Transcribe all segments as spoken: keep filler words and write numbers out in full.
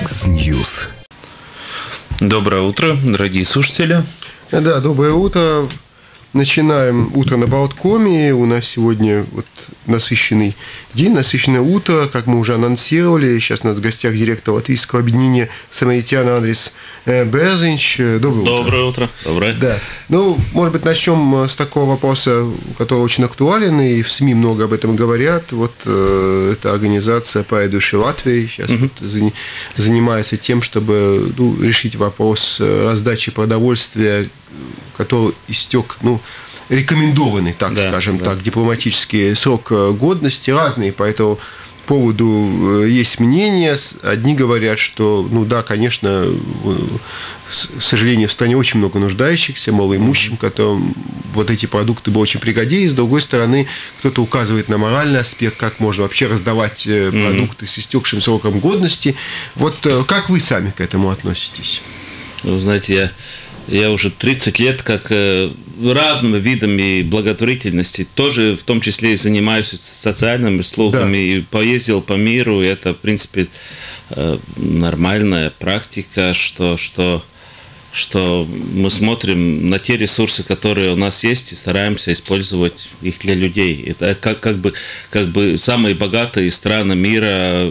X-News. Доброе утро, дорогие слушатели. Да, доброе утро. Начинаем утро на Болткоме. У нас сегодня вот насыщенный день, насыщенное утро, как мы уже анонсировали. Сейчас у нас в гостях директор Латвийского объединения самаритян Андрис Берзинч. Доброе утро. Доброе утро. Доброе. Да. Ну, может быть, начнем с такого вопроса, который очень актуален, и в СМИ много об этом говорят. Вот э, эта организация «По душе Латвии» сейчас угу. вот, занимается тем, чтобы ну, решить вопрос раздачи продовольствия, который истек, ну, рекомендованный, так да, скажем да. так, дипломатический срок годности, разные по этому поводу есть мнения. Одни говорят, что, ну да, конечно, к сожалению, в стране очень много нуждающихся, малоимущим, которым вот эти продукты бы очень пригодились. С другой стороны, кто-то указывает на моральный аспект, как можно вообще раздавать продукты с истекшим сроком годности. Вот как вы сами к этому относитесь? Вы знаете, я... Я уже тридцать лет как э, разными видами благотворительности, тоже в том числе и занимаюсь социальными услугами, да. и поездил по миру, и это, в принципе, э, нормальная практика, что, что, что мы смотрим на те ресурсы, которые у нас есть, и стараемся использовать их для людей. Это как, как, бы, как бы самые богатые страны мира.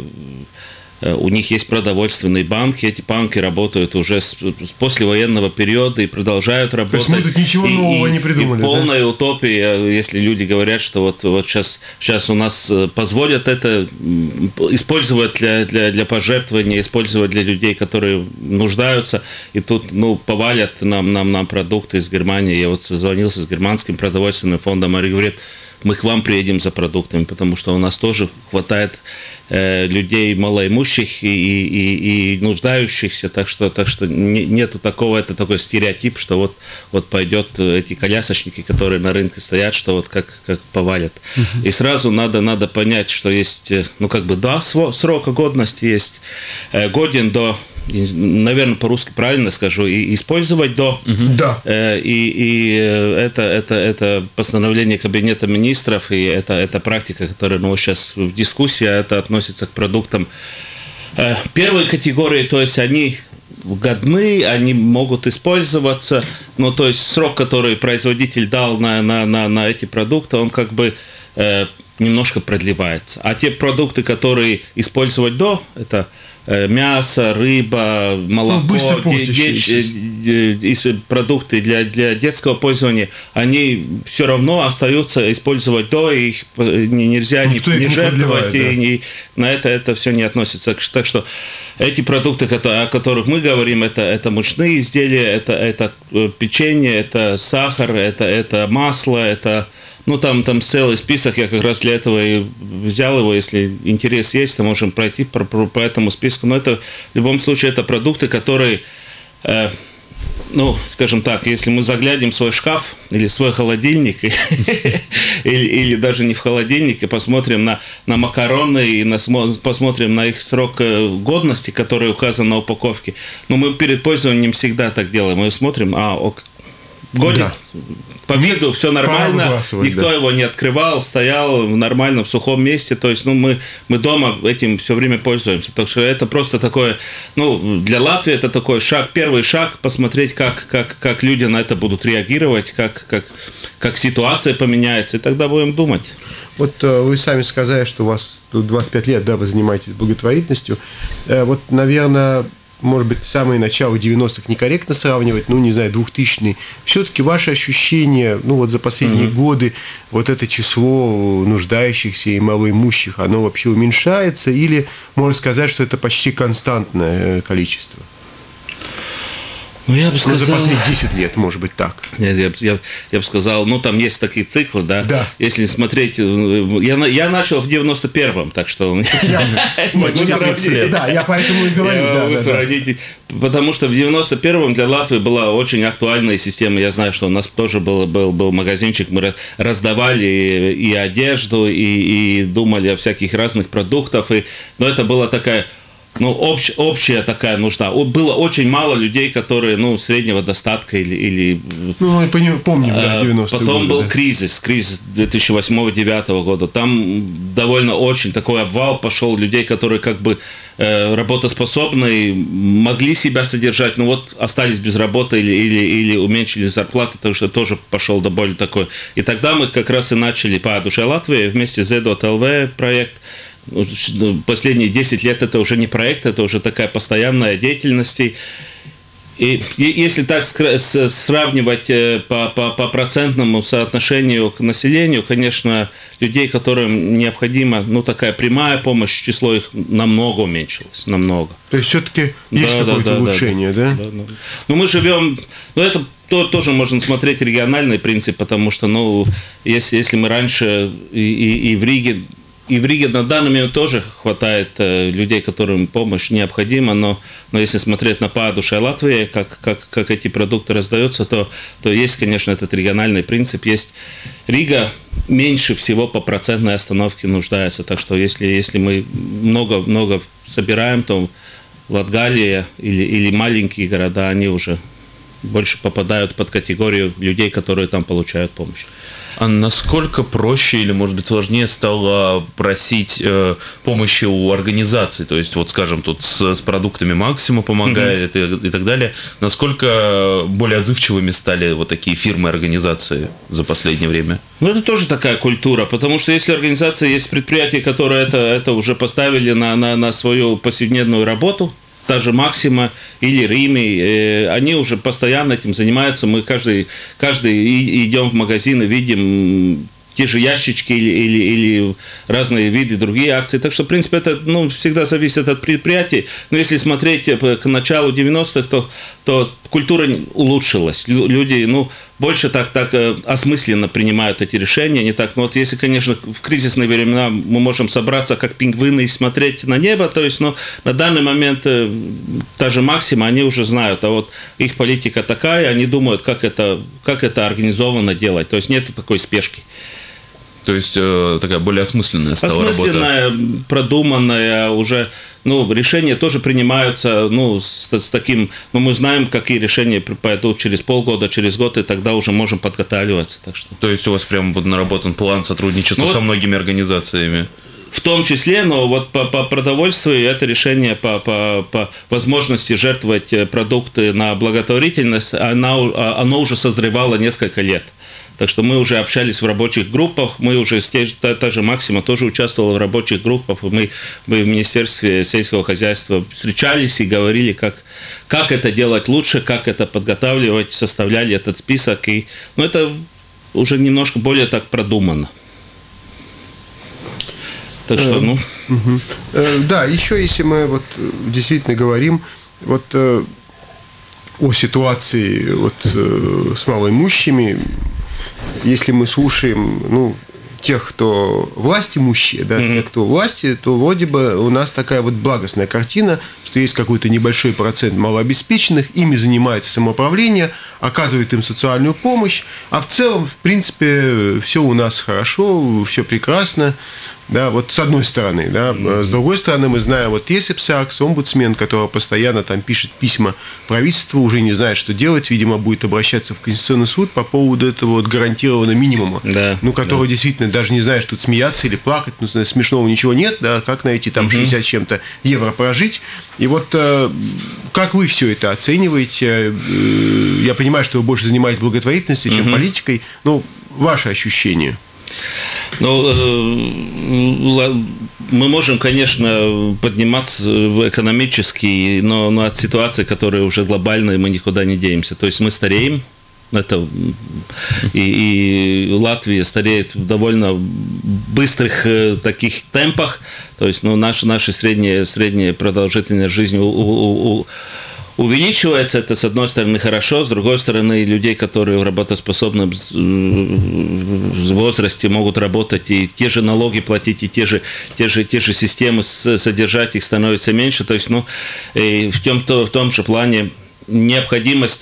У них есть продовольственные банки, эти банки работают уже с, с послевоенного периода и продолжают работать. То есть мы тут ничего нового и, не придумали, и полная да? утопия, если люди говорят, что вот, вот сейчас, сейчас у нас позволят это использовать для, для, для пожертвования, использовать для людей, которые нуждаются, и тут ну, повалят нам, нам, нам продукты из Германии. Я вот созвонился с германским продовольственным фондом, и говорит, мы к вам приедем за продуктами, потому что у нас тоже хватает э, людей малоимущих и, и, и нуждающихся, так что, так что не, нету такого, это такой стереотип, что вот, вот пойдет эти колясочники, которые на рынке стоят, что вот как, как повалят. Uh-huh. И сразу надо, надо понять, что есть, ну как бы два срока годности, есть э, годен до, наверное, по-русски правильно скажу, и использовать до. Uh-huh. Да. Э, и и это, это, это постановление Кабинета министров, и это, это практика, которая ну, сейчас в дискуссии, это относится к продуктам э, первой категории, то есть они годны, они могут использоваться, но то есть срок, который производитель дал на, на, на, на эти продукты, он как бы э, немножко продлевается. А те продукты, которые использовать до, это мясо, рыба, молоко, ну, де- де- продукты для, для детского пользования, они все равно остаются использовать до, и их нельзя ни, не жертвовать, да. и не, на это это все не относится. Так что эти продукты, о которых мы говорим, это, это мучные изделия, это, это печенье, это сахар, это, это масло, это... Ну, там, там целый список, я как раз для этого и взял его, если интерес есть, то можем пройти по, по, по этому списку. Но это, в любом случае, это продукты, которые, э, ну, скажем так, если мы заглянем в свой шкаф или свой холодильник, или даже не в холодильник, и посмотрим на макароны, и посмотрим на их срок годности, который указан на упаковке, но мы перед пользованием всегда так делаем. Мы смотрим, а, ок, годен, да. По виду все нормально, никто да. его не открывал, стоял нормально в сухом месте, то есть ну, мы, мы дома этим все время пользуемся. Так что это просто такое, ну, для Латвии это такой шаг, первый шаг, посмотреть, как, как, как люди на это будут реагировать, как, как, как ситуация поменяется, и тогда будем думать. Вот вы сами сказали, что у вас тут двадцать пять лет, да, вы занимаетесь благотворительностью. Вот, наверное, может быть, самое начало девяностых некорректно сравнивать, ну, не знаю, двухтысячные. Все-таки ваши ощущения, ну, вот за последние mm-hmm. годы, вот это число нуждающихся и малоимущих, оно вообще уменьшается или можно сказать, что это почти константное количество? Ну, я бы сказал... Ну, за последние десять лет, может быть, так. Нет, я, я, я бы сказал, ну, там есть такие циклы, да? Да. Если смотреть... Я, я начал в девяносто первом, так что... Да, я поэтому и говорю. Потому что в девяносто первом для Латвии была очень актуальная система. Я знаю, что у нас тоже был, был, был магазинчик, мы раздавали и, и одежду, и, и думали о всяких разных продуктах. И, но это была такая ну, общ, общая такая нужда. Было очень мало людей, которые, ну, среднего достатка или... или ну, мы помним, да, девяностые Потом годы, был да. кризис, кризис две тысячи восьмого — две тысячи девятого года. Там довольно очень такой обвал пошел людей, которые как бы э, работоспособные, могли себя содержать, но вот остались без работы или, или, или уменьшили зарплаты, потому что тоже пошел довольно такой. И тогда мы как раз и начали по душе Латвии вместе с Zedot.эл ви проект. Последние десять лет это уже не проект, это уже такая постоянная деятельность. И если так сравнивать по, по, по процентному соотношению к населению, конечно, людей, которым необходима, ну, такая прямая помощь, число их намного уменьшилось, намного. То есть все-таки есть да, какое-то да, улучшение, да? да? да, да. Ну, мы живем, ну, это то, тоже можно смотреть региональный принцип, потому что, ну, если, если мы раньше и, и, и в Риге, И в Риге на данный момент тоже хватает э, людей, которым помощь необходима, но, но если смотреть на по душе Латвии, как, как, как эти продукты раздаются, то, то есть, конечно, этот региональный принцип. Есть Рига меньше всего по процентной остановке нуждается, так что если, если мы много-много собираем, то Латгалия или, или маленькие города, они уже больше попадают под категорию людей, которые там получают помощь. А насколько проще или, может быть, сложнее стало просить э, помощи у организаций? То есть, вот, скажем, тут с, с продуктами Максима помогает mm-hmm. и, и так далее. Насколько более отзывчивыми стали вот такие фирмы, организации за последнее время? Ну, это тоже такая культура, потому что если организация, есть предприятия, которые это, это уже поставили на, на, на свою повседневную работу, та же Максима или Рими, э, они уже постоянно этим занимаются. Мы каждый, каждый идем в магазин и видим те же ящички или, или, или разные виды, другие акции. Так что, в принципе, это ну, всегда зависит от предприятий. Но если смотреть к началу девяностых, то, то культура улучшилась. Люди ну, больше так, так осмысленно принимают эти решения. Не так. Но вот если, конечно, в кризисные времена мы можем собраться как пингвины и смотреть на небо, то есть ну, на данный момент та же Максима, они уже знают, а вот их политика такая, они думают, как это, как это организованно делать. То есть нет такой спешки. То есть э, такая более осмысленная стала работа. Осмысленная, продуманная уже, ну, решения тоже принимаются, ну, с, с таким, ну, мы знаем, какие решения пойдут через полгода, через год, и тогда уже можем подготавливаться. Так что. То есть у вас прямо вот наработан план сотрудничества ну, со многими организациями? В том числе, но вот по, по продовольствию это решение по, по, по возможности жертвовать продукты на благотворительность, оно, оно уже созревало несколько лет. Так что мы уже общались в рабочих группах, мы уже, та, та же Максима тоже участвовала в рабочих группах, мы, мы в Министерстве сельского хозяйства встречались и говорили, как, как это делать лучше, как это подготавливать, составляли этот список. И, ну, это уже немножко более так продумано. Так что, ну... Да, еще если мы вот действительно говорим вот о ситуации вот с малоимущими, если мы слушаем, ну, тех, кто власть имущие, да, mm-hmm. тех, кто власти, то вроде бы у нас такая вот благостная картина, что есть какой-то небольшой процент малообеспеченных, ими занимается самоуправление, оказывает им социальную помощь, а в целом, в принципе, все у нас хорошо, все прекрасно. Да, вот с одной стороны, да, mm-hmm. с другой стороны мы знаем, вот Есеп Сакс, омбудсмен, который постоянно там пишет письма правительству, уже не знает, что делать, видимо, будет обращаться в Конституционный суд по поводу этого вот гарантированного минимума, да, ну, который да. действительно даже не знаешь, тут смеяться или плакать, ну, смешного ничего нет, да, как на эти там шестьдесят mm-hmm. чем-то евро прожить. И вот э, как вы все это оцениваете? Я понимаю, что вы больше занимаетесь благотворительностью, чем mm-hmm. политикой, но ваши ощущения? Ну, мы можем, конечно, подниматься экономически, но, но от ситуации, которая уже глобальная, мы никуда не денемся. То есть мы стареем, это, и, и Латвия стареет в довольно быстрых таких темпах. То есть ну, наша, наша средняя, средняя продолжительность жизни у, у, у, увеличивается, это с одной стороны хорошо, с другой стороны людей, которые в работоспособном возрасте могут работать и те же налоги платить, и те же, те же, те же системы содержать, их становится меньше. То есть ну, в, том, в том же плане необходимость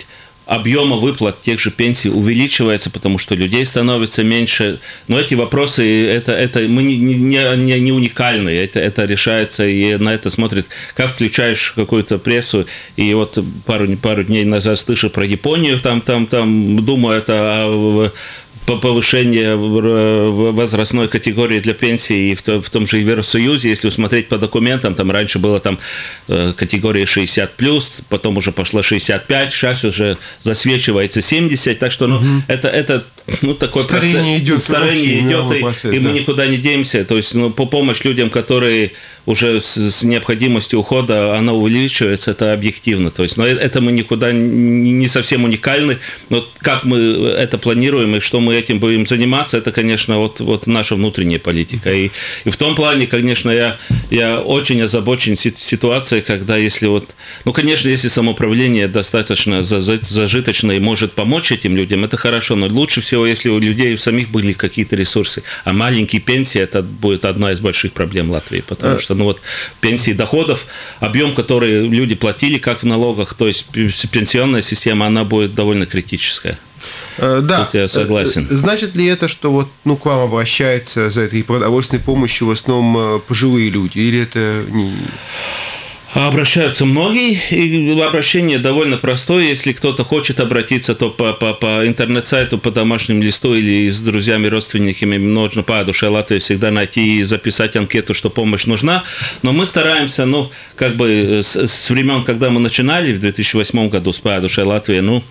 объема выплат тех же пенсий увеличивается, потому что людей становится меньше. Но эти вопросы, это, это мы не, не, не, не уникальны, это, это решается, и на это смотрят, как включаешь какую-то прессу. И вот пару, пару дней назад слышал про Японию, там, там, там думаю, это повышение возрастной категории для пенсии и в том же Евросоюзе, если смотреть по документам, там раньше было там категория шестьдесят плюс, потом уже пошла шестьдесят пять, сейчас уже засвечивается семьдесят, так что ну, угу. это, это ну, такой старение процесс, идет, старение идет, и, процесс, и да. мы никуда не денемся, то есть ну, по помощь людям, которые уже с, с необходимостью ухода, она увеличивается, это объективно, то есть но это мы никуда не совсем уникальны, но как мы это планируем и что мы этим будем заниматься, это, конечно, вот, вот наша внутренняя политика. И, и в том плане, конечно, я, я очень озабочен ситуацией, когда если вот, ну, конечно, если самоуправление достаточно зажиточное и может помочь этим людям, это хорошо, но лучше всего, если у людей у самих были какие-то ресурсы. А маленькие пенсии, это будет одна из больших проблем Латвии, потому что, ну, вот пенсии доходов, объем, который люди платили, как в налогах, то есть пенсионная система, она будет довольно критическая. Да, тут я согласен. Значит ли это, что вот, ну, к вам обращаются за этой продовольственной помощью в основном пожилые люди, или это не... Обращаются многие, и обращение довольно простое. Если кто-то хочет обратиться, то по, по, по интернет-сайту, по домашнему листу или с друзьями, родственниками, нужно по душе Латвии всегда найти и записать анкету, что помощь нужна. Но мы стараемся, ну, как бы с, с времен, когда мы начинали в две тысячи восьмом году с по душе Латвии, ну,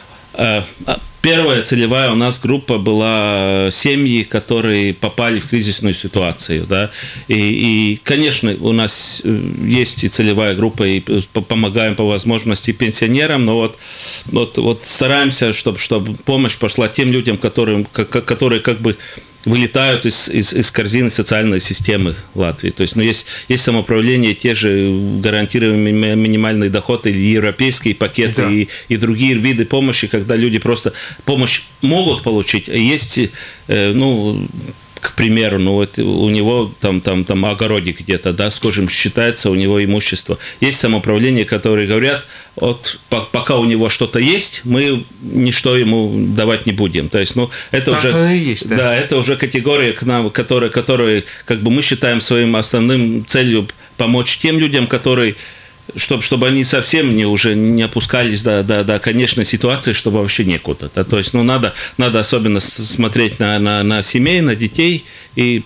первая целевая у нас группа была семьи, которые попали в кризисную ситуацию, да, и, и, конечно, у нас есть и целевая группа, и помогаем по возможности пенсионерам, но вот, вот, вот стараемся, чтобы, чтобы помощь пошла тем людям, которым, которые как бы вылетают из, из, из корзины социальной системы Латвии. То есть, ну, есть, есть самоуправление, те же гарантированные минимальный доход или европейские пакеты, да. и, и другие виды помощи, когда люди просто помощь могут получить. Есть, э, ну, к примеру, ну вот у него там, там, там огородик где-то, да, скажем, считается у него имущество. Есть самоуправление, которые говорят, вот пока у него что-то есть, мы ничто ему давать не будем. То есть, ну, это так уже, оно и есть, да? Да, это уже категория, к нам, которая, которая, как бы мы считаем своим основным целью помочь тем людям, которые Чтобы, чтобы они совсем не, уже не опускались до, до, до конечной ситуации, чтобы вообще некуда. Да? То есть, ну, надо, надо особенно смотреть на, на, на семей, на детей и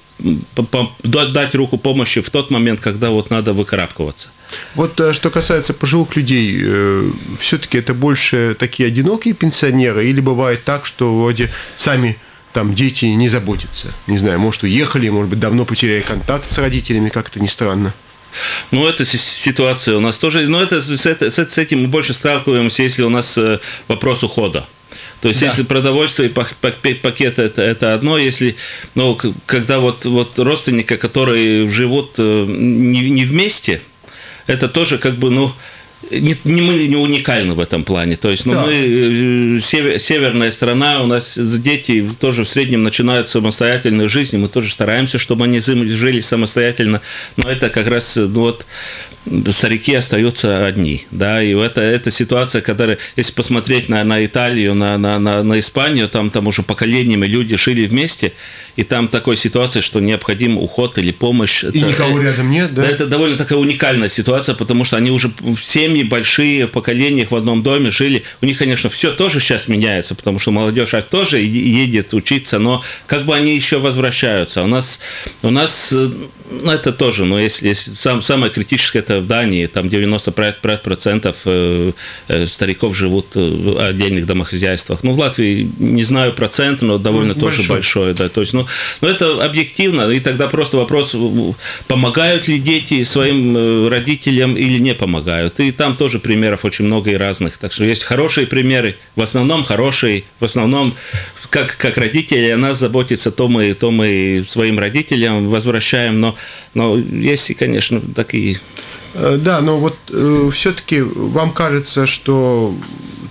дать руку помощи в тот момент, когда вот надо выкарабкиваться. Вот что касается пожилых людей, все-таки это больше такие одинокие пенсионеры, или бывает так, что вроде сами там дети не заботятся? Не знаю, может, уехали, может быть, давно потеряли контакт с родителями, как-то не странно. Ну, эта ситуация у нас тоже, но это, с, это, с этим мы больше сталкиваемся, если у нас вопрос ухода. То есть, да. если продовольствие и пакет это, это одно, если, ну, когда вот, вот родственники, которые живут не, не вместе, это тоже как бы, ну, Не, не, мы не уникальны в этом плане. То есть, ну, да. мы север, северная страна, у нас дети тоже в среднем начинают самостоятельную жизнь, и мы тоже стараемся, чтобы они жили самостоятельно. Но это как раз, ну, вот, старики остаются одни, да, и это, это ситуация, которая, если посмотреть на, на Италию, на, на, на, на Испанию, там, там уже поколениями люди жили вместе, и там такая ситуация, что необходим уход или помощь. И это, никого рядом нет, да? Да, это довольно такая уникальная ситуация, потому что они уже в семьи большие, в поколениях в одном доме жили. У них, конечно, все тоже сейчас меняется, потому что молодежь тоже едет учиться, но как бы они еще возвращаются. У нас, у нас ну, это тоже, но если, если сам, самое критическое, это в Дании, там девяносто пять процентов стариков живут в отдельных домохозяйствах. Ну, в Латвии не знаю процент, но довольно ну, тоже большой, большой да. То есть, ну, но это объективно, и тогда просто вопрос, помогают ли дети своим родителям или не помогают. И там тоже примеров очень много и разных. Так что есть хорошие примеры, в основном хорошие, в основном как, как родители о нас заботятся, то мы, то мы своим родителям возвращаем, но, но есть и, конечно, такие... Да, но вот э, все-таки вам кажется, что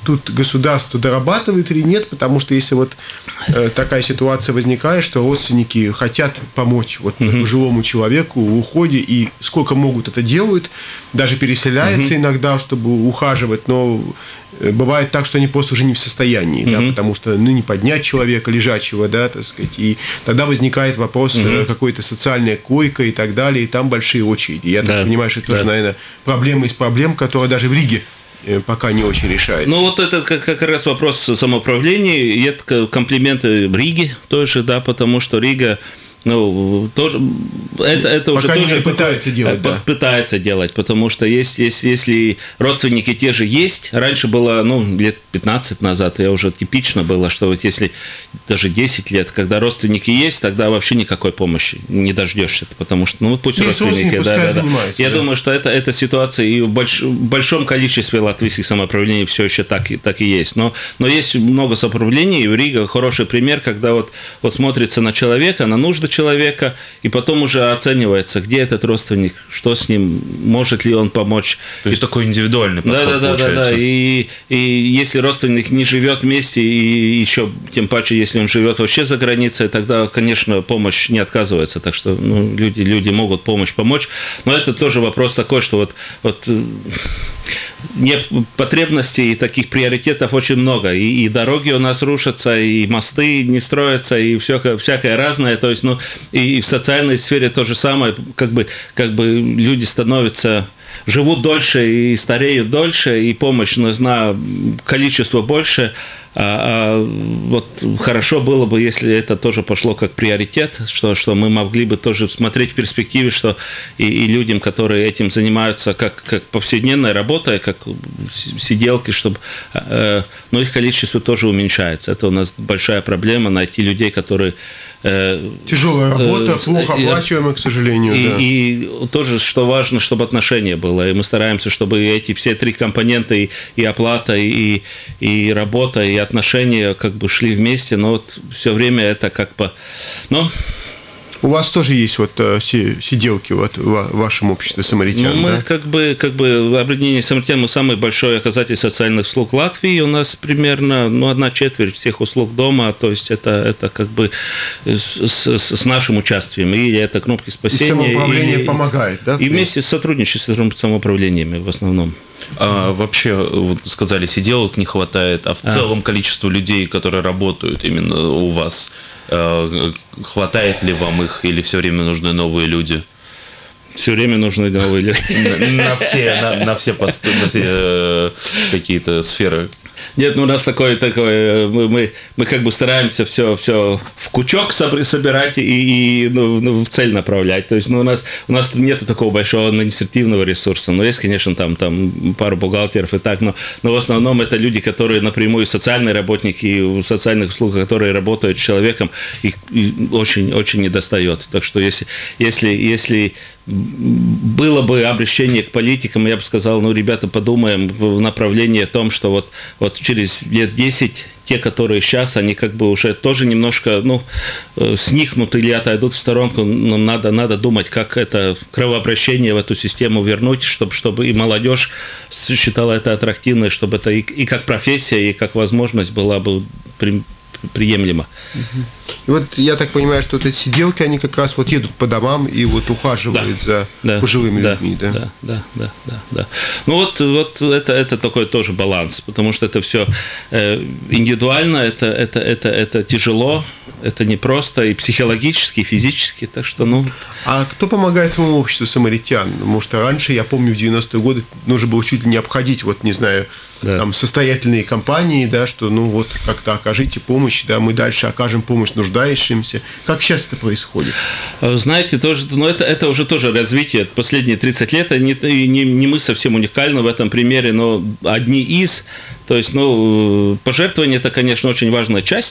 тут государство дорабатывает или нет, потому что если вот э, такая ситуация возникает, что родственники хотят помочь вот mm-hmm. пожилому человеку в уходе, и сколько могут это делают, даже переселяются mm-hmm. иногда, чтобы ухаживать, но бывает так, что они просто уже не в состоянии, mm-hmm. да, потому что ну, не поднять человека лежачего, да, так сказать, и тогда возникает вопрос mm-hmm. какой-то социальной койка и так далее, и там большие очереди. Я да. так понимаю, что это да. тоже, наверное, проблема из проблем, которая даже в Риге пока не очень решается. Ну, вот это как, как раз вопрос самоуправления, и это комплименты Риге тоже, да, потому что Рига, ну, тоже, это, это уже тоже пытается делать, да. пытается делать, потому что есть, есть, если родственники те же есть, раньше было, ну, лет пятнадцать назад, я уже типично было, что вот если даже десять лет, когда родственники есть, тогда вообще никакой помощи не дождешься, потому что, ну, вот пусть есть родственники, да, да, да. Я да. думаю, что это, эта ситуация и в больш, большом количестве латвийских самоуправлений все еще так, так и есть, но, но есть много самоуправлений, и в Риге хороший пример, когда вот, вот смотрится на человека, на нужды человека, и потом уже оценивается, где этот родственник, что с ним, может ли он помочь. То есть и такой индивидуальный подход да, да, получается. Да, да, да. И, и если родственник не живет вместе, и еще тем паче, если он живет вообще за границей, тогда, конечно, помощь не отказывается. Так что ну, люди, люди могут помощь помочь. Но это тоже вопрос такой, что вот, вот нет потребностей и таких приоритетов очень много. И, и дороги у нас рушатся, и мосты не строятся, и всякое, всякое разное. То есть, ну, и в социальной сфере то же самое. Как бы, как бы люди становятся... живут дольше и стареют дольше, и помощь нужна количество больше. А, а вот хорошо было бы, если это тоже пошло как приоритет, что, что мы могли бы тоже смотреть в перспективе, что и, и людям, которые этим занимаются как, как повседневной работой, как сиделки, чтобы, э, но их количество тоже уменьшается. Это у нас большая проблема, найти людей, которые... Э, Тяжелая работа, э, плохо оплачиваемая, к сожалению. И, да. и тоже, что важно, чтобы отношение было. И мы стараемся, чтобы эти все три компонента, и, и оплата, и, и работа, и отношения как бы шли вместе, но вот все время это как бы... Ну, у вас тоже есть вот сиделки вот, в вашем обществе самаритян, ну, мы да? как бы, как бы объединение самаритян, мы самый большой оказатель социальных услуг Латвии. У нас примерно ну, одна четверть всех услуг дома, то есть это, это как бы с, с, с нашим участием. И это кнопки спасения. И самоуправление и, помогает, да? И вместе с сотрудничеством с самоуправлениями в основном. А вообще, вот сказали, сиделок не хватает, а в а. целом количество людей, которые работают именно у вас, хватает ли вам их или все время нужны новые люди? Все время нужны новые люди. На, на все, на, на все посты, на все э, какие-то сферы. Нет, ну у нас такое, такое мы, мы, мы как бы стараемся все, все в кучок собирать и, и ну, ну, в цель направлять. То есть ну, у нас у нас нету такого большого административного ресурса. Но есть, конечно, там, там пару бухгалтеров и так, но, но в основном это люди, которые напрямую социальные работники и в социальных услугах, которые работают с человеком, их, их очень, очень недостает. Так что если, если, если было бы обращение к политикам, я бы сказал, ну, ребята, подумаем в направлении о том, что вот, вот через лет десять те, которые сейчас, они как бы уже тоже немножко, ну, сникнут или отойдут в сторонку, нам надо, надо думать, как это кровообращение в эту систему вернуть, чтобы, чтобы и молодежь считала это аттрактивной, чтобы это и, и как профессия, и как возможность была бы при, приемлема. И вот я так понимаю, что вот эти сиделки, они как раз вот едут по домам и вот ухаживают да, за да, пожилыми да, людьми, да? Да, да, да, да, да. Ну вот, вот это, это такой тоже баланс, потому что это все э, индивидуально, это, это, это, это тяжело, это непросто и психологически, и физически, так что, ну... А кто помогает своему обществу самаритян? Потому что раньше, я помню, в девяностые годы нужно было чуть ли не обходить, вот, не знаю, да. там, состоятельные компании, да, что, ну, вот, как-то окажите помощь, да, мы дальше окажем помощь нуждающимся. Как сейчас это происходит? Знаете, тоже, ну, это, это уже тоже развитие. Последние тридцать лет, не, не, не мы совсем уникальны в этом примере, но одни из. То есть, ну, пожертвование – это, конечно, очень важная часть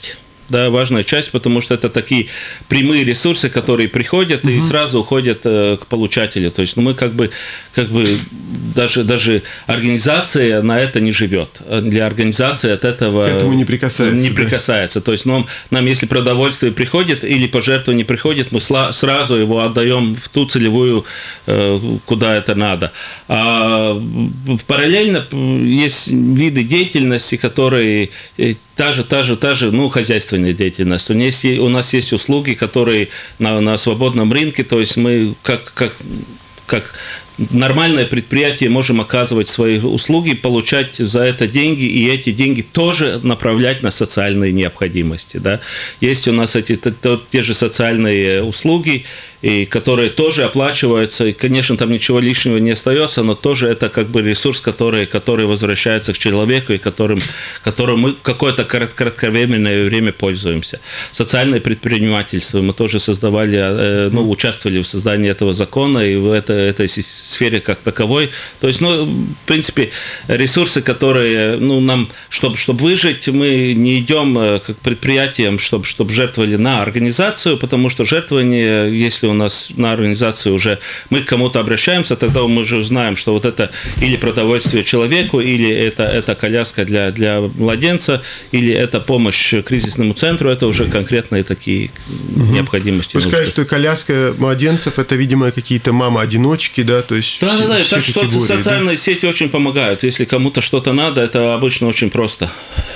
да, важная часть, потому что это такие прямые ресурсы, которые приходят и сразу уходят к получателю. То есть ну, мы как бы, как бы даже, даже организация на это не живет. Для организации от этого к этому не прикасается. Не да? прикасается. То есть нам, нам, если продовольствие приходит или пожертвование приходит, мы сразу его отдаем в ту целевую, куда это надо. А параллельно есть виды деятельности, которые та же, та же, та же, ну, хозяйственная деятельность. У нас есть, у нас есть услуги, которые на, на свободном рынке, то есть мы как, как, как нормальное предприятие можем оказывать свои услуги, получать за это деньги, и эти деньги тоже направлять на социальные необходимости. Да? Есть у нас эти, те же социальные услуги, и которые тоже оплачиваются, и, конечно, там ничего лишнего не остается, но тоже это как бы ресурс, который, который возвращается к человеку, и которым, которым мы какое-то кратковременное время пользуемся. Социальное предпринимательство мы тоже создавали, ну, участвовали в создании этого закона, и в этой, этой сфере как таковой. То есть, ну, в принципе, ресурсы, которые, ну, нам, чтобы, чтобы выжить, мы не идем как предприятиям, чтобы, чтобы жертвовали на организацию, потому что жертвование, если у нас на организацию уже мы к кому-то обращаемся, тогда мы уже знаем, что вот это или продовольствие человеку, или это, это коляска для, для младенца, или это помощь кризисному центру, это уже конкретные такие угу. необходимости. Вы сказали, что коляска младенцев, это, видимо, какие-то мамы-одиночки, да, то есть да, все, да, да, все так что социальные да? сети очень помогают. Если кому-то что-то надо, это обычно очень просто.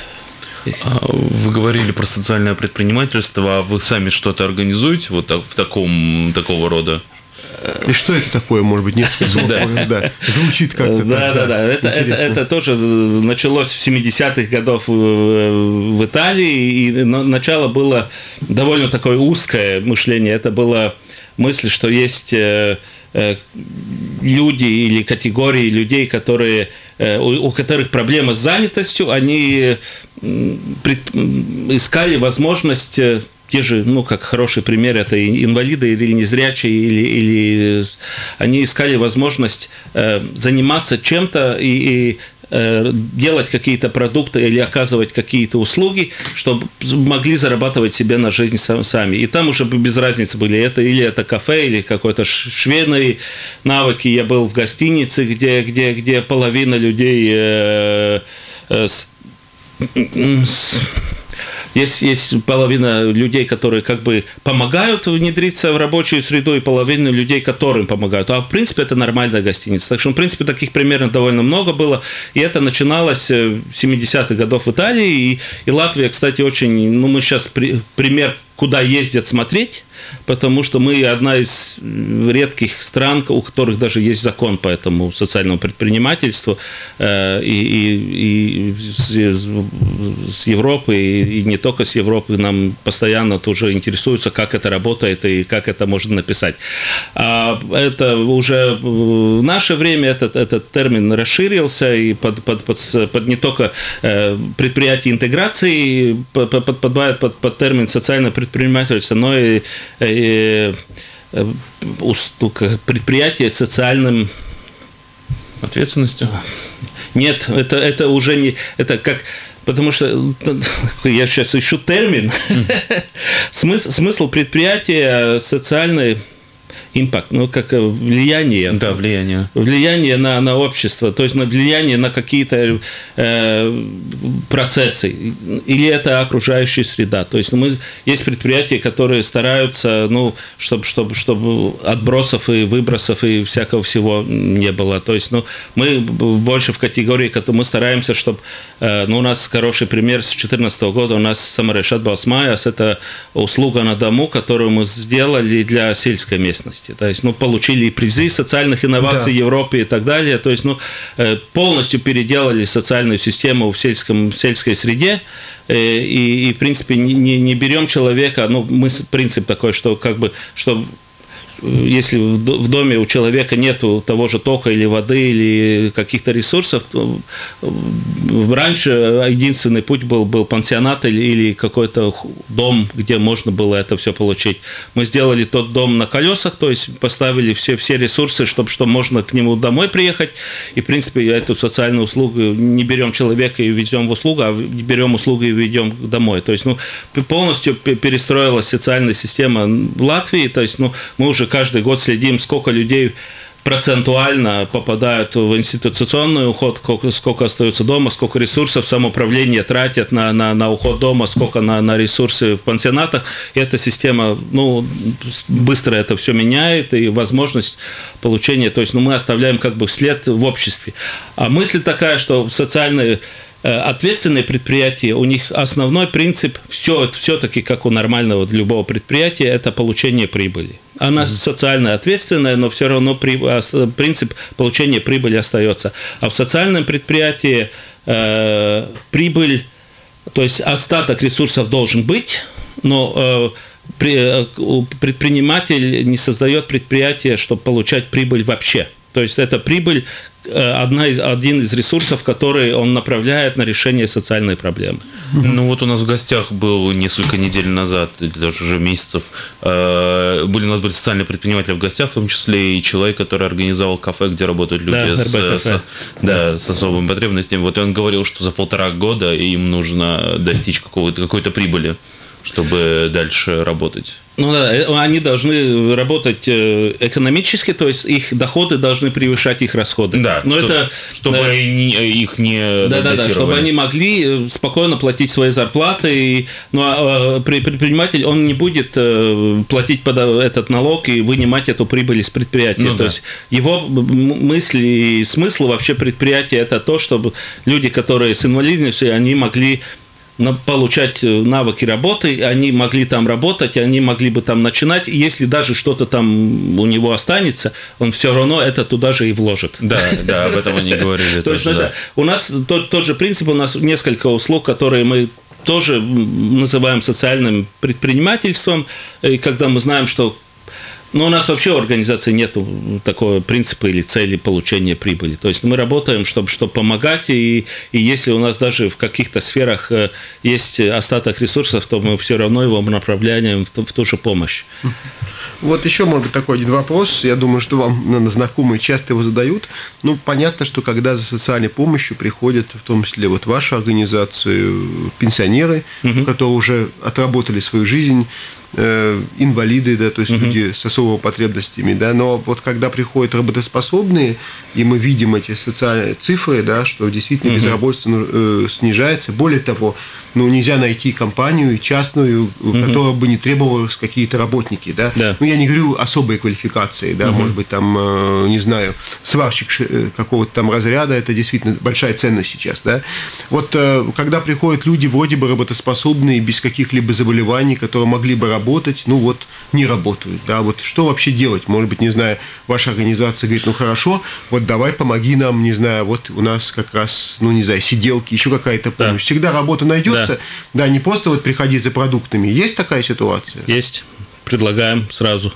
Вы говорили про социальное предпринимательство, а вы сами что-то организуете вот в таком, такого рода? И что это такое, может быть, несколько слов? Да. Звучит как-то да, так. Да, да, это, это, это тоже началось в семидесятых годах в Италии, и начало было довольно такое узкое мышление. Это была мысль, что есть люди или категории людей, которые, у которых проблема с занятостью, они искали возможность, те же, ну, как хороший пример, это инвалиды или незрячие, или, или они искали возможность заниматься чем-то и, и делать какие-то продукты или оказывать какие-то услуги, чтобы могли зарабатывать себе на жизнь сами. И там уже без разницы были это или это кафе, или какой-то швейные навыки. Я был в гостинице, где, где, где половина людей э, э, с, с, Есть, есть половина людей, которые как бы помогают внедриться в рабочую среду, и половина людей, которым помогают. А в принципе это нормальная гостиница. Так что, в принципе, таких примеров довольно много было. И это начиналось в семидесятых годах в Италии. И, и Латвия, кстати, очень... Ну, мы сейчас при, пример, куда ездят смотреть, потому что мы одна из редких стран, у которых даже есть закон по этому социальному предпринимательству, и, и, и с Европы, и не только с Европы, нам постоянно тоже интересуются, как это работает и как это можно написать. А это уже в наше время этот, этот термин расширился, и под, под, под, под не только предприятие интеграции подпадает под, под термин социальное предпринимательство, но и предприятие с социальным ответственностью? Нет, это, это уже не... Это как... Потому что я сейчас ищу термин. смысл, смысл предприятия социальный импакт, ну, как влияние. Да, влияние. Влияние на, на общество, то есть на влияние на какие-то э, процессы. Или это окружающая среда. То есть мы, есть предприятия, которые стараются, ну, чтобы, чтобы, чтобы отбросов и выбросов и всякого всего не было. То есть, ну, мы больше в категории, мы стараемся, чтобы... Э, ну, у нас хороший пример с две тысячи четырнадцатого года, у нас Самарешат Балсмаяс, это услуга на дому, которую мы сделали для сельской местности. То есть, ну, получили призы социальных инноваций да. Европы и так далее. То есть, ну, полностью переделали социальную систему в, сельском, в сельской среде. И, и, в принципе, не, не берем человека, ну, мы, принцип такой, что как бы, что если в доме у человека нету того же тока или воды, или каких-то ресурсов, то раньше единственный путь был, был пансионат или, или какой-то дом, где можно было это все получить. Мы сделали тот дом на колесах, то есть поставили все, все ресурсы, чтобы что можно к нему домой приехать, и, в принципе, эту социальную услугу не берем человека и везем в услугу, а берем услугу и ведем домой. То есть, ну, полностью перестроилась социальная система в Латвии, то есть, ну, мы уже каждый год следим, сколько людей процентуально попадают в институционный уход, сколько, сколько остается дома, сколько ресурсов самоуправление тратят на, на, на уход дома, сколько на, на ресурсы в пансионатах. И эта система, ну, быстро это все меняет, и возможность получения, то есть, ну, мы оставляем как бы след в обществе. А мысль такая, что социальные ответственные предприятия, у них основной принцип, все, все-таки как у нормального любого предприятия, это получение прибыли. Она mm-hmm. социально ответственная, но все равно принцип получения прибыли остается. А в социальном предприятии э, прибыль, то есть остаток ресурсов должен быть, но э, предприниматель не создает предприятие, чтобы получать прибыль вообще. То есть это прибыль одна из, один из ресурсов, который он направляет на решение социальной проблемы. Ну вот у нас в гостях был несколько недель назад, даже уже месяцев, э, были, у нас были социальные предприниматели в гостях, в том числе и человек, который организовал кафе, где работают люди да, с, с, да, с особыми потребностями. Вот и он говорил, что за полтора года им нужно достичь какого-то, какой-то прибыли, чтобы дальше работать. Ну да, они должны работать экономически, то есть их доходы должны превышать их расходы. Да, но чтобы, это, чтобы да, их не да, да, да, чтобы они могли спокойно платить свои зарплаты. И, ну, а предприниматель, он не будет платить под этот налог и вынимать эту прибыль из предприятия. Ну, то да. есть его мысли и смысл вообще предприятия – это то, чтобы люди, которые с инвалидностью, они могли получать навыки работы, они могли там работать, они могли бы там начинать, и если даже что-то там у него останется, он все равно это туда же и вложит. Да, да, об этом они говорили. То есть у нас тот, тот же принцип, у нас несколько услуг, которые мы тоже называем социальным предпринимательством, и когда мы знаем, что но у нас вообще в организации нет такого принципа или цели получения прибыли. То есть мы работаем, чтобы, чтобы помогать, и, и если у нас даже в каких-то сферах есть остаток ресурсов, то мы все равно его направляем в ту, в ту же помощь. Вот еще, может быть, такой один вопрос. Я думаю, что вам, наверное, знакомые часто его задают. Ну, понятно, что когда за социальной помощью приходят, в том числе вот вашу организацию, пенсионеры, угу. которые уже отработали свою жизнь, э, инвалиды, да, то есть угу. люди с особыми потребностями, да, но вот когда приходят работоспособные, и мы видим эти социальные цифры, да, что действительно угу. безработица э, снижается, более того, ну, нельзя найти компанию частную, угу. которая бы не требовалась какие-то работники, да? Да. Ну, я не говорю особой квалификации, да, угу. может быть, там, э, не знаю, сварщик какого-то там разряда, это действительно большая ценность сейчас, да. Вот э, когда приходят люди вроде бы работоспособные, без каких-либо заболеваний, которые могли бы работать, ну, вот, не работают, да, вот что вообще делать? Может быть, не знаю, ваша организация говорит, ну, хорошо, вот давай помоги нам, не знаю, вот у нас как раз, ну, не знаю, сиделки, еще какая-то помощь. Да. Всегда работа найдется, да. да, не просто вот приходить за продуктами. Есть такая ситуация? Есть. Предлагаем сразу.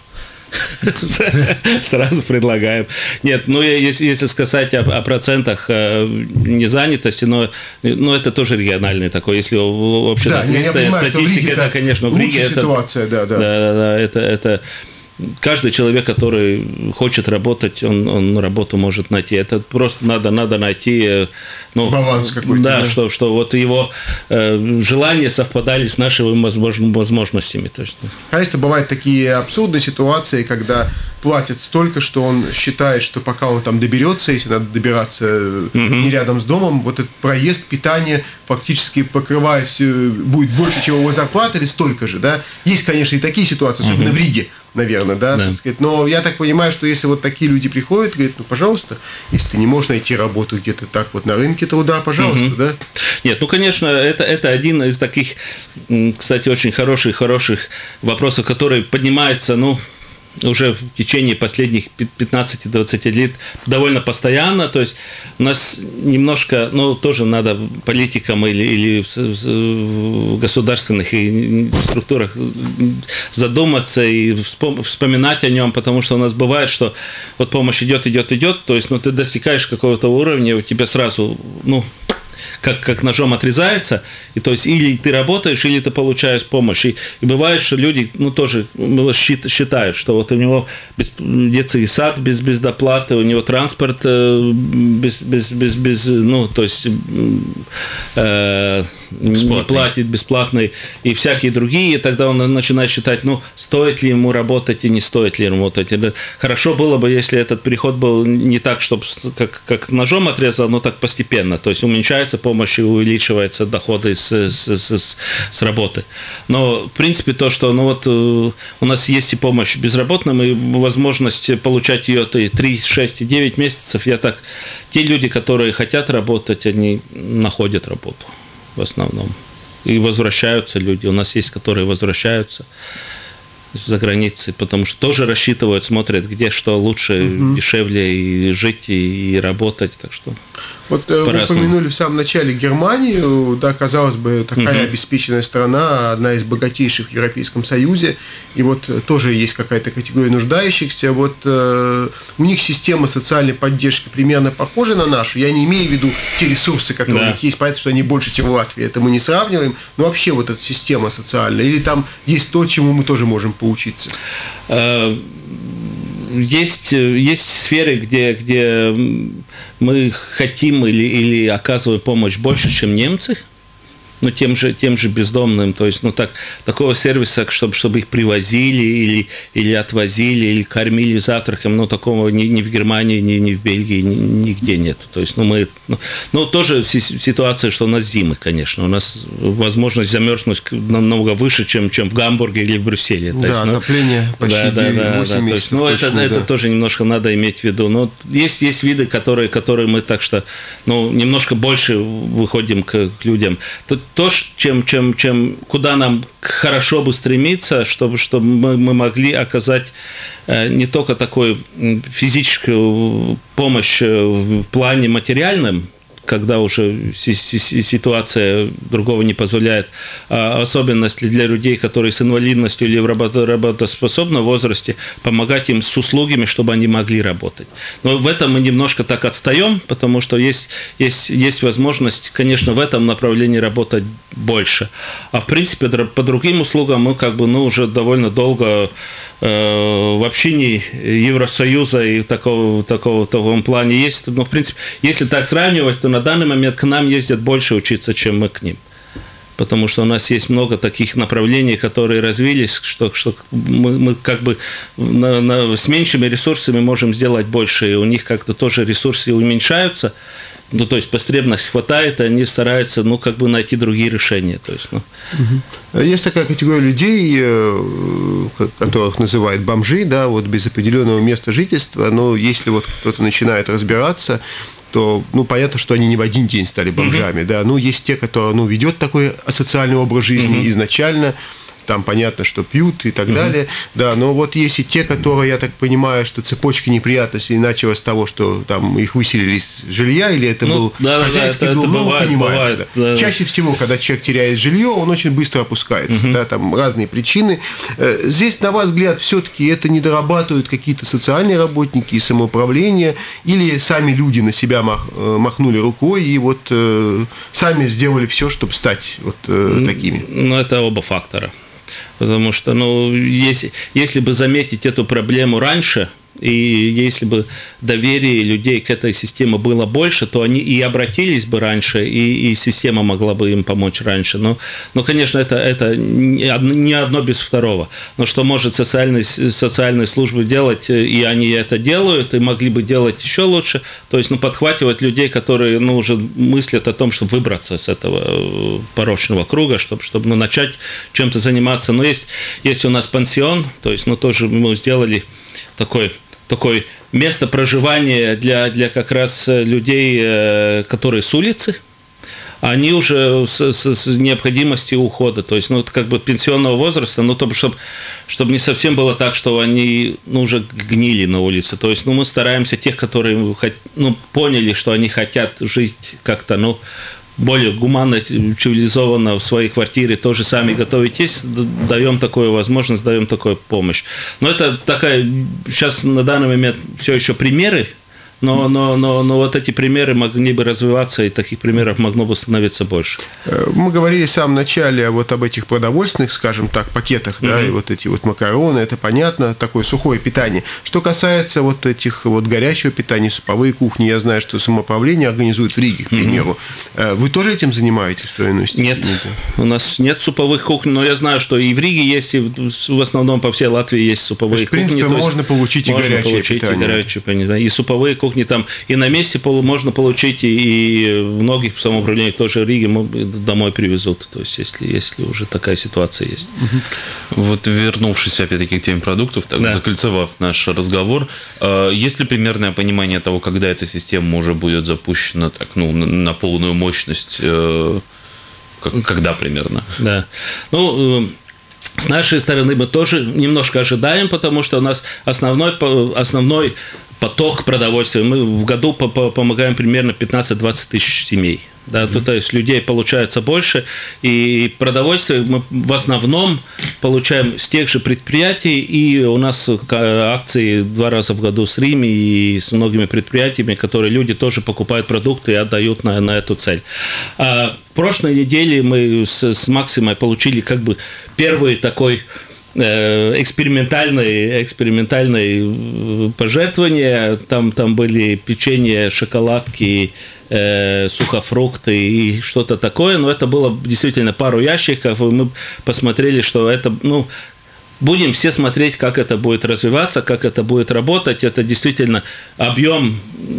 Сразу предлагаем. Нет, ну, если, если сказать о, о процентах незанятости, но, но это тоже региональный такой. Если общедостатистическая да, статистика, это, конечно, в Риге это, ситуация, да, да. Да, да, это, это каждый человек, который хочет работать, он, он работу может найти. Это просто надо, надо найти, ну, баланс какой-то. Да, да? Что, что вот его э, желания совпадали с нашими возможностями. Точно. Конечно, бывают такие абсурдные ситуации, когда платят столько, что он считает, что пока он там доберется, если надо добираться угу. не рядом с домом, вот этот проезд, питание фактически покрывает все, будет больше, чем его зарплата, или столько же, да. Есть, конечно, и такие ситуации, особенно угу. в Риге, наверное, да, да. Так сказать. Но я так понимаю, что если вот такие люди приходят, говорят, ну, пожалуйста, если ты не можешь найти работу где-то так вот на рынке труда, пожалуйста, угу. да. Нет, ну, конечно, это, это один из таких, кстати, очень хороших, хороших вопросов, который поднимается, ну, уже в течение последних пятнадцати-двадцати лет довольно постоянно. То есть у нас немножко, ну, тоже надо политикам или, или в государственных структурах задуматься и вспоминать о нем, потому что у нас бывает, что вот помощь идет, идет, идет, то есть, ну, ты достигаешь какого-то уровня, у тебя сразу, ну, Как, как ножом отрезается, и то есть или ты работаешь, или ты получаешь помощь. И, и бывает, что люди, ну, тоже считают, что вот у него без, детский сад без, без доплаты, у него транспорт без, без, без, без ну, то есть э, не платит бесплатный, и всякие другие, и тогда он начинает считать, ну, стоит ли ему работать и не стоит ли ему работать. Хорошо было бы, если этот переход был не так, чтобы как, как ножом отрезал, но так постепенно, то есть уменьшается помощь и увеличивается доходы с, с, с, с работы. Но, в принципе, то, что, ну, вот у нас есть и помощь безработным, и возможность получать ее три, шесть и девять месяцев, я так, те люди, которые хотят работать, они находят работу в основном. И возвращаются люди. У нас есть, которые возвращаются за границей, потому что тоже рассчитывают, смотрят, где что лучше, угу. дешевле и жить, и, и работать. Так что вот вы упомянули в самом начале Германию, да, казалось бы, такая угу. обеспеченная страна, одна из богатейших в Европейском Союзе, и вот тоже есть какая-то категория нуждающихся. Вот э, у них система социальной поддержки примерно похожа на нашу. Я не имею в виду те ресурсы, которые да. у них есть, понятно, что они больше, чем в Латвии, это мы не сравниваем, но вообще вот эта система социальная, или там есть то, чему мы тоже можем поучиться? Есть, есть сферы, где, где мы хотим или, или оказываем помощь больше, чем немцы, но тем же, тем же бездомным, то есть, ну, так, такого сервиса, чтобы, чтобы их привозили или, или отвозили, или кормили завтраком, ну, такого ни, ни в Германии, ни, ни в Бельгии, ни, нигде нету. То есть, ну, мы, ну, ну, тоже ситуация, что у нас зимы, конечно, у нас возможность замерзнуть намного выше, чем, чем в Гамбурге или в Брюсселе. Да, есть, ну, отопление почти да, да, да, восемь да, месяцев. Есть, ну, точно, это, да. это тоже немножко надо иметь в виду. Но есть, есть виды, которые, которые мы так что, ну, немножко больше выходим к, к людям. То, чем, чем, чем, куда нам хорошо бы стремиться, чтобы, чтобы мы, мы могли оказать не только такую физическую помощь в плане материальном, когда уже ситуация другого не позволяет, а особенности для людей, которые с инвалидностью или в работоспособном возрасте, помогать им с услугами, чтобы они могли работать. Но в этом мы немножко так отстаем, потому что есть, есть, есть возможность, конечно, в этом направлении работать больше. А в принципе, по другим услугам мы как бы, ну, уже довольно долго в общении Евросоюза и в такого, такого, таком плане есть. Но, в принципе, если так сравнивать, то на данный момент к нам ездят больше учиться, чем мы к ним. Потому что у нас есть много таких направлений, которые развились, что, что мы, мы как бы на, на, с меньшими ресурсами можем сделать больше, и у них как-то тоже ресурсы уменьшаются. Ну, то есть потребность хватает, и они стараются, ну, как бы найти другие решения. То есть, ну. Есть такая категория людей, которых называют бомжи, да, вот без определенного места жительства, но если вот кто-то начинает разбираться, то, ну, понятно, что они не в один день стали бомжами, mm-hmm. да, ну, есть те, кто, ну, ведет такой асоциальный образ жизни mm-hmm. изначально, там понятно, что пьют и так uh-huh. далее, да, но вот есть и те, которые, я так понимаю, что цепочка неприятностей началась с того, что там их выселили из жилья, или это ну, был да, хозяйский да, дом, это ну, бывает, понимаем, бывает, да. Да. Чаще всего, когда человек теряет жилье, он очень быстро опускается, uh-huh. да, там разные причины. Здесь, на ваш взгляд, все-таки это не дорабатывают какие-то социальные работники и самоуправление, или сами люди на себя мах, махнули рукой и вот э, сами сделали все, чтобы стать вот э, такими? Ну, это оба фактора. Потому что, ну, если, если бы заметить эту проблему раньше, и если бы доверие людей к этой системе было больше, то они и обратились бы раньше, и, и система могла бы им помочь раньше. Но, но конечно, это, это не одно без второго. Но что может социальные, социальные службы делать, и они это делают, и могли бы делать еще лучше, то есть, ну, подхватывать людей, которые, ну, уже мыслят о том, чтобы выбраться с этого порочного круга, чтобы, чтобы ну, начать чем-то заниматься. Но есть, есть у нас пансион, то есть, ну, тоже мы сделали такой, такое место проживания для, для как раз людей, которые с улицы. они уже с, с, с необходимостью ухода, то есть, ну, как бы пенсионного возраста, ну, чтобы, чтобы не совсем было так, что они, ну, уже гнили на улице, то есть, ну, мы стараемся тех, которые, ну, поняли, что они хотят жить как-то, ну, более гуманно, цивилизованно в своей квартире, тоже сами готовить есть, даем такую возможность, даем такую помощь. Но это такая, сейчас на данный момент все еще примеры, Но, но, но, но вот эти примеры могли бы развиваться, и таких примеров могло бы становиться больше. Мы говорили в самом начале вот об этих продовольственных, скажем так, пакетах, mm-hmm. да, и вот эти вот макароны, это понятно, такое сухое питание. Что касается вот этих вот горячего питания, суповые кухни, я знаю, что самоуправление организует в Риге, к примеру. Mm-hmm. Вы тоже этим занимаетесь в той иной степени? Нет, у нас нет суповых кухонь, но я знаю, что и в Риге есть, и в основном по всей Латвии есть суповые кухни. В принципе, кухни, можно получить и можно горячее получить питание. И, горячее питание, и суповые кухни. Там и на месте можно получить, и в многих самоуправлениях тоже в Риге домой привезут. То есть, если, если уже такая ситуация есть. Угу. Вот вернувшись опять-таки к теме продуктов, так, да. закольцевав наш разговор, есть ли примерное понимание того, когда эта система уже будет запущена так, ну, на полную мощность? Когда примерно? Да. Ну, с нашей стороны мы тоже немножко ожидаем, потому что у нас основной, основной поток продовольствия. Мы в году помогаем примерно пятнадцать-двадцать тысяч семей. Да, mm-hmm. то есть людей получается больше, и продовольствие мы в основном получаем с тех же предприятий, и у нас акции два раза в году с Риме и с многими предприятиями, которые люди тоже покупают продукты и отдают на, на эту цель. А в прошлой неделе мы с, с Максимой получили как бы первый такой экспериментальные, экспериментальные пожертвования. Там, там были печенье, шоколадки, э, сухофрукты и что-то такое. Но это было действительно пару ящиков, и мы посмотрели, что это, ну, будем все смотреть, как это будет развиваться, как это будет работать. Это действительно объем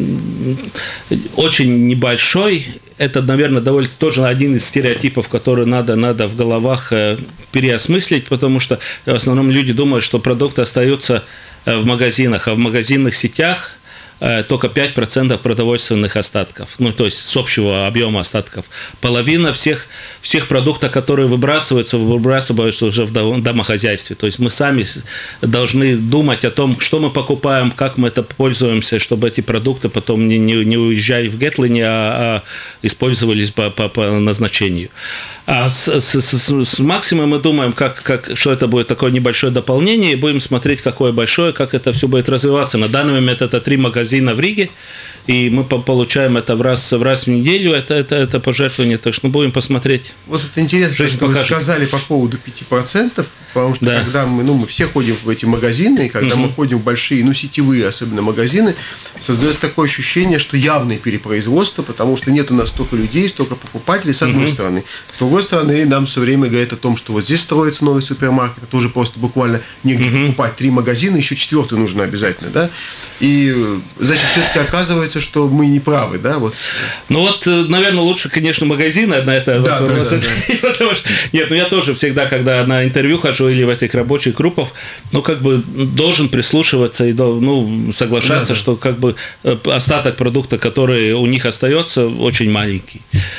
очень небольшой. Это, наверное, довольно тоже один из стереотипов, которые надо, надо в головах переосмыслить, потому что в основном люди думают, что продукты остаются в магазинах, а в магазинных сетях только пять процентов продовольственных остатков, ну, то есть с общего объема остатков. Половина всех, всех продуктов, которые выбрасываются, выбрасываются уже в домохозяйстве. То есть мы сами должны думать о том, что мы покупаем, как мы это пользуемся, чтобы эти продукты потом не, не, не уезжали в Гетлине, а, а использовались по, по, по назначению. А с, с, с, с Максимом мы думаем, как, как, что это будет такое небольшое дополнение, и будем смотреть, какое большое, как это все будет развиваться. На данный момент это три магазина в Риге, и мы получаем это в раз в, раз в неделю, это, это, это пожертвование, так что мы будем посмотреть. Вот это интересно, что покажет. Вы сказали по поводу пяти процентов, потому что да. когда мы, ну, мы все ходим в эти магазины, и когда угу. мы ходим в большие, ну, сетевые особенно магазины, создается такое ощущение, что явное перепроизводство, потому что нет у нас столько людей, столько покупателей, с одной угу. стороны. С другой стороны, нам все время говорят о том, что вот здесь строится новый супермаркет, это тоже просто буквально негде угу. покупать три магазина, еще четвертый нужно обязательно, да, и, значит, все-таки оказывается, что мы не правы, да, вот. Ну вот, наверное, лучше, конечно, магазины на это. Да, вот, да, да, да. Потому что, нет, ну я тоже всегда, когда на интервью хожу или в этих рабочих группах, ну как бы должен прислушиваться и, ну, соглашаться, да, да. что как бы остаток продукта, который у них остается, очень маленький.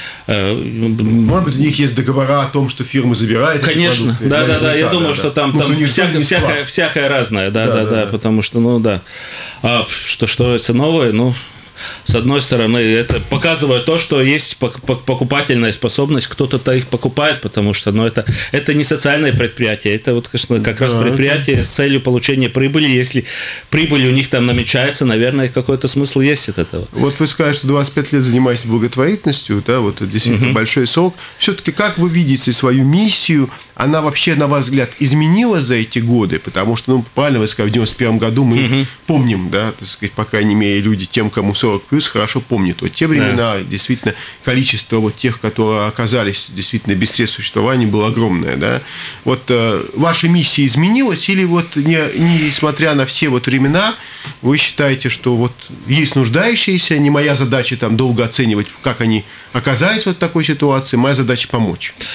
Может быть, у них есть договора о том, что фирма забирает конечно, эти продукты. Да, да, да. Я думаю, да, что там, ну, там всякое, всякое, всякое разное, да, да, да, да, да. Потому что, ну да. А что строится новое, ну. С одной стороны, это показывает то, что есть покупательная способность, кто-то их покупает, потому что, ну, это, это не социальное предприятие, это вот, конечно, как раз да, предприятие это... с целью получения прибыли. Если прибыль у них там намечается, наверное, какой-то смысл есть от этого. Вот вы сказали, что двадцать пять лет занимаетесь благотворительностью, да, вот это действительно угу. большой срок. Все-таки как вы видите свою миссию? Она вообще, на ваш взгляд, изменилась за эти годы? Потому что, ну, правильно вы сказали, в девяносто первом году мы угу. помним, да, так сказать, по крайней мере, люди, тем, кому сорок плюс, хорошо помнят. Вот те времена, да. действительно, количество вот тех, которые оказались действительно без средств существования, было огромное, да. Вот э, ваша миссия изменилась, или вот не, несмотря на все вот времена, вы считаете, что вот есть нуждающиеся, не моя задача там долго оценивать, как они оказались в вот такой ситуации, моя задача помочь?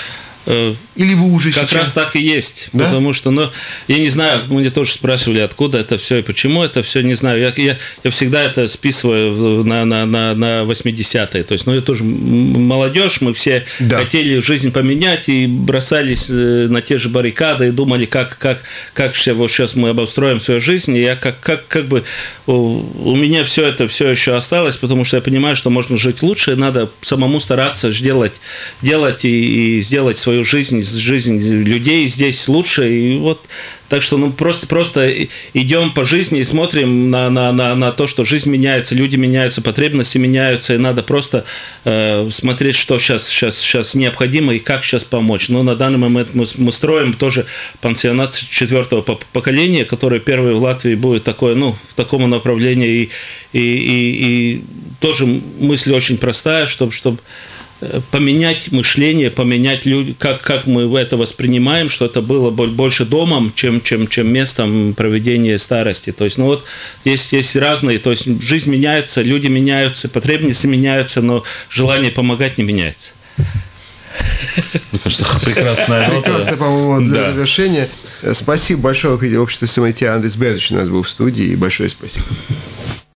Или вы уже как сейчас... раз так и есть. Да? Потому что, ну, я не знаю, мне тоже спрашивали, откуда это все и почему это все, не знаю. Я, я, я всегда это списываю на, на, на, на восьмидесятые. То есть, ну, я тоже молодежь, мы все да. хотели жизнь поменять и бросались на те же баррикады и думали, как, как, как вот сейчас мы обустроим свою жизнь. И я как, как, как бы у меня все это все еще осталось, потому что я понимаю, что можно жить лучше, и надо самому стараться делать, делать и, и сделать свою жизнь, жизнь людей здесь лучше. И вот так что ну, просто, просто идем по жизни и смотрим на, на, на, на то, что жизнь меняется, люди меняются, потребности меняются, и надо просто э, смотреть, что сейчас, сейчас, сейчас необходимо и как сейчас помочь. Но на данный момент мы, мы строим тоже пансионат четвертого поколения, который первый в Латвии будет такой, ну, в таком направлении. И, и, и, и тоже мысль очень простая, чтобы, чтобы поменять мышление, поменять люди, как, как мы это воспринимаем, что это было больше домом, чем, чем, чем местом проведения старости. То есть, ну вот, есть, есть разные, то есть, жизнь меняется, люди меняются, потребности меняются, но желание помогать не меняется. Мне кажется, прекрасная нота. Прекрасная, по-моему, для да. завершения. Спасибо большое, общество Симонтия. Андрей Берзич у нас был в студии, и большое спасибо.